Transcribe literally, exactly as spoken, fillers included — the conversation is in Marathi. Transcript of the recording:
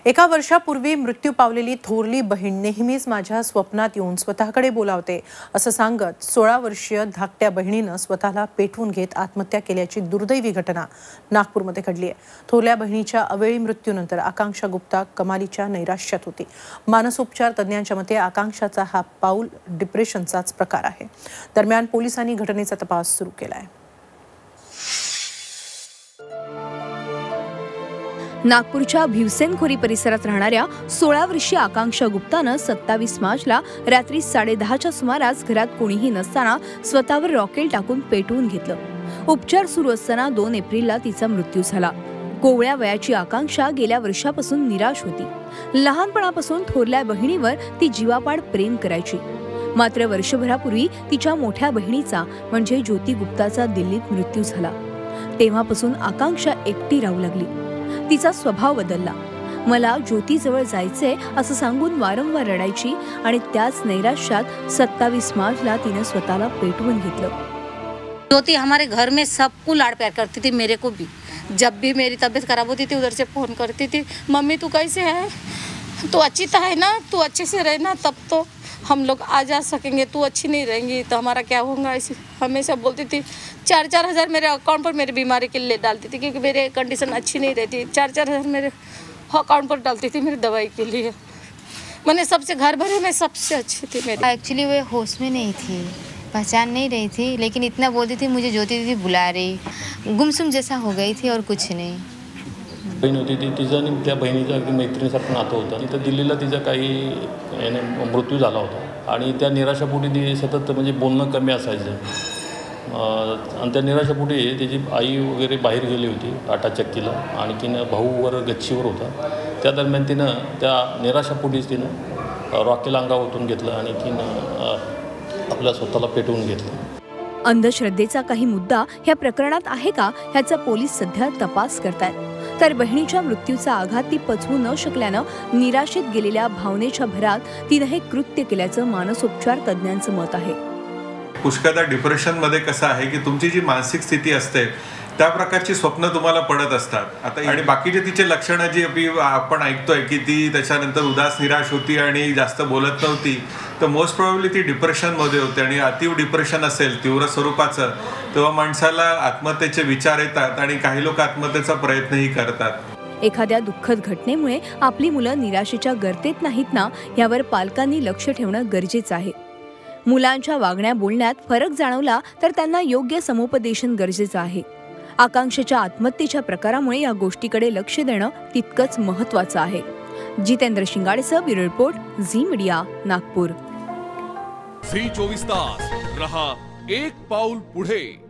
एका वर्षापूर्वी मृत्यू पावलेली थोरली बहीण नेहमीच माझ्या स्वप्नात येऊन स्वतःकडे बोलावते असं सांगत सोळा वर्षीय धाकट्या बहिणीनं स्वतःला पेटवून घेत आत्महत्या केल्याची दुर्दैवी घटना नागपूरमध्ये घडली आहे। थोरल्या बहिणीच्या अवेळी मृत्यूनंतर आकांक्षा गुप्ता कमालीच्या नैराश्यात होती। मानसोपचार तज्ञांच्या मते आकांक्षाचा हा पाऊल डिप्रेशनचाच प्रकार आहे। दरम्यान पोलिसांनी घटनेचा तपास सुरू केला आहे। नागपूरच्या भिवसेनखोरी परिसरात राहणाऱ्या सोळा वर्षीय आकांक्षा गुप्तानं सत्तावीस मार्चला रात्री साडेदहाच्या सुमारास घरात कोणीही नसताना स्वतःवर रॉकेल टाकून पेटवून घेतलं। उपचार सुरू असताना दोन एप्रिलला तिचा मृत्यू झाला। कोवळ्या वयाची आकांक्षा गेल्या वर्षापासून निराश होती। लहानपणापासून थोरल्या बहिणीवर ती जीवापाड प्रेम करायची। मात्र वर्षभरापूर्वी तिच्या मोठ्या बहिणीचा म्हणजे ज्योती गुप्ताचा दिल्लीत मृत्यू झाला। तेव्हापासून आकांक्षा एकटी राहू लागली। तिचा स्वभाव बदलला। मला ज्योतीजवळ जायचंय असं सांगून वारंवार रडायची आणि त्याच नैराश्यात सत्तावीस मार्चला तिने स्वतःला पेटवून घेतलं। ज्योति हमारे घर में सबको लाड प्यार करती थी, मेरे को भी। जब भी मेरी तबीयत खराब होती थी उधर से फोन करती थी, मम्मी तू कैसे है, तू अच्छी तो है ना, तू अच्छे से रहना तब तो हम लोग आ जा सकेंगे, तू अच्छी नहीं रहेंगी तो हमारा क्या होगा, ऐसे हमेशा बोलती थी। चार चार हज़ार मेरे अकाउंट पर मेरी बीमारी के लिए डालती थी क्योंकि मेरे कंडीशन अच्छी नहीं रहती। चार चार हज़ार मेरे अकाउंट पर डालती थी मेरी दवाई के लिए। मैंने सबसे घर भरे में सबसे अच्छी थी मेरी। एक्चुअली वो होश में नहीं थी, पहचान नहीं रही थी, लेकिन इतना बोलती थी मुझे ज्योति दीदी बुला रही। गुमसुम जैसा हो गई थी और कुछ नहीं। बहीण होती ती तिचा आणि त्या बहिणीचा अगदी मैत्रिणीसारखं नातं होतं। तिथं दिल्लीला तिचा काही याने मृत्यू झाला होता आणि त्या निराशापोटी ती सतत म्हणजे बोलणं कमी असायचं। आणि त्या निराशापोटी तिची आई वगैरे बाहेर गेली होती टाटा चक्कीला, आणखीन भाऊवर गच्चीवर होता। त्या दरम्यान तिनं त्या निराशापोटीच तिनं रॉकेल अंगावर ओतून घेतलं आणि तिनं आपल्या स्वतःला पेटवून घेतलं। अंधश्रद्धेचा काही मुद्दा ह्या प्रकरणात आहे का ह्याचा पोलीस सध्या तपास करतायत। तर बहिणीच्या मृत्यूचा आघात ती पचवू न शकल्यानं निराशेत गेलेल्या भावनेच्या भरात तिने हे कृत्य केल्याचं मानसोपचार तज्ञांचं मत आहे। पुष्कळदा डिप्रेशन मध्ये कसं आहे की तुमची जी मानसिक स्थिती असते त्या प्रकारची स्वप्न तुम्हाला पडत असतात। आता आणि बाकीचे तिचे लक्षणं जी आपण ऐकतोय की ती त्याच्यानंतर उदास निराश होती आणि जास्त बोलत नव्हती, तर मोस्ट प्रोबेबली ती डिप्रेशनमध्ये होते। आणि अतिव डिप्रेशन असेल तीव्र स्वरूपाचं तेव्हा माणसाला आत्महत्येचे विचार येतात आणि काही लोक आत्महत्येचा प्रयत्नही करतात। एखाद्या दुःखद घटनेमुळे आपली मुलं निराशेच्या गर्तेत नाहीत ना, यावर पालकांनी लक्ष ठेवणं गरजेचं आहे। मुलांच्या वागण्या बोलण्यात फरक जाणवला तर त्यांना योग्य समुपदेशन गरजेचं आहे। आकांक्षेच्या आत्महत्येच्या प्रकारामुळे या गोष्टीकडे लक्ष देणं तितकंच महत्त्वाचं आहे। जितेंद्र शिंगाडेसह bureau report, Zee media, Nagpur. Zee चोवीस तास रहा एक पाऊल पुढे।